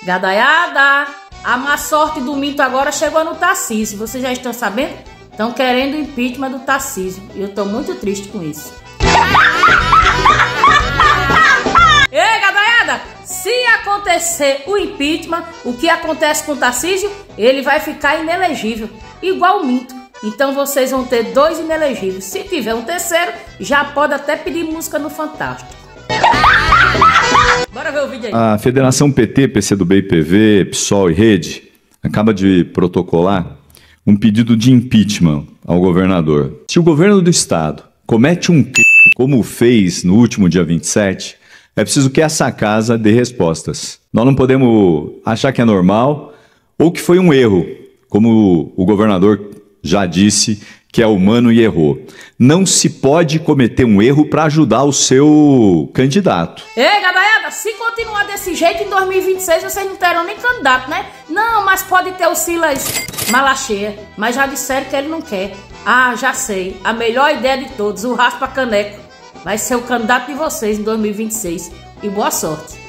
Gadaiada, a má sorte do mito agora chegou no Tarcísio. Vocês já estão sabendo? Estão querendo o impeachment do Tarcísio. E eu tô muito triste com isso. Ei, gadaiada, se acontecer o impeachment, o que acontece com o Tarcísio? Ele vai ficar inelegível, igual o mito. Então vocês vão ter 2 inelegíveis. Se tiver um terceiro, já pode até pedir música no Fantástico. Bora ver o vídeo aí. A Federação PT, PCdoB e PV, PSOL e Rede acaba de protocolar um pedido de impeachment ao governador. Se o governo do estado comete um crime como fez no último dia 27, é preciso que essa casa dê respostas. Nós não podemos achar que é normal ou que foi um erro, como o governador já disse que é humano e errou. Não se pode cometer um erro para ajudar o seu candidato. Ei, gadaiada, se continuar desse jeito em 2026, vocês não terão nem candidato, né? Não, mas pode ter o Silas Malacheia, mas já disseram que ele não quer. Ah, já sei, a melhor ideia de todos, o Raspa Caneco vai ser o candidato de vocês em 2026. E boa sorte.